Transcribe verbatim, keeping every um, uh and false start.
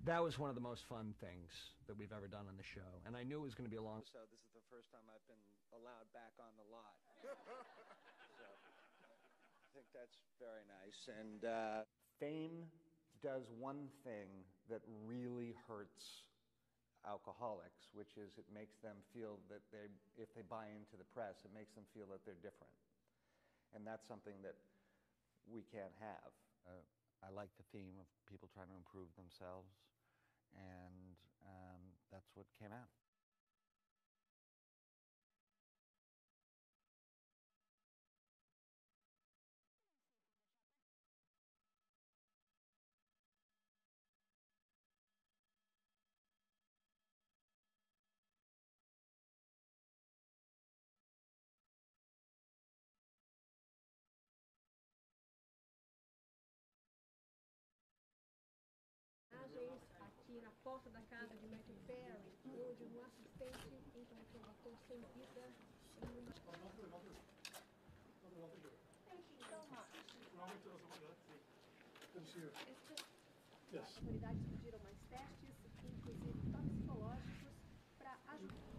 that was one of the most fun things that we've ever done on the show, and I knew it was going to be a long. So this is the first time I've been allowed back on the lot. So I think that's very nice. And uh, fame does one thing that really hurts alcoholics, which is it makes them feel that they, if they buy into the press, it makes them feel that they're different. And that's something that we can't have. Uh, I like the theme of people trying to improve themselves, and um, that's what came out. Aqui na porta da casa de Matthew Perry, onde um assistente encontrou o ator sem vida em uma... Thank you so much. As autoridades pediram mais testes, inclusive toxicológicos, para ajudar.